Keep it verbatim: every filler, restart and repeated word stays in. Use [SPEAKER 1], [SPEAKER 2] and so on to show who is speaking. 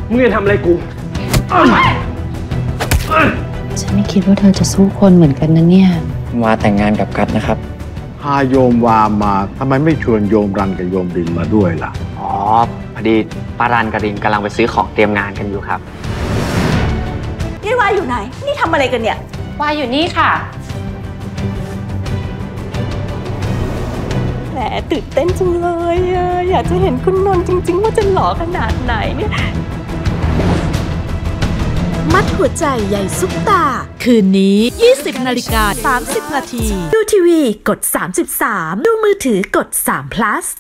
[SPEAKER 1] มึงจะทำอะไรกู
[SPEAKER 2] ฉันไม่คิดว่าเธอจะสู้คนเหมือนกันนะเนี่ย
[SPEAKER 3] มาแต่งงานกับกัดนะครับ
[SPEAKER 4] พาโยมวามาทำไมไม่ชวนโยมรันกับโยมรินมาด้วยล่ะ
[SPEAKER 5] อ๋อพอดีปารันกับรินกำลังไปซื้อของเตรียมงานกันอยู่ครับ
[SPEAKER 6] นี่วาอยู่ไหนนี่ทำอะไรกันเนี่ยวาอยู่นี่ค่ะแหมตื่นเต้นจังเลยอะอยากจะเห็นคุณนนท์จริงๆว่าจะหล่อขนาดไหนเนี่ย
[SPEAKER 7] มัดหัวใจใหญ่ซุปตาคืนนี้ ยี่สิบนาฬิกาสามสิบนาทีดูทีวีกดสามสิบสามดูมือถือกดสาม plus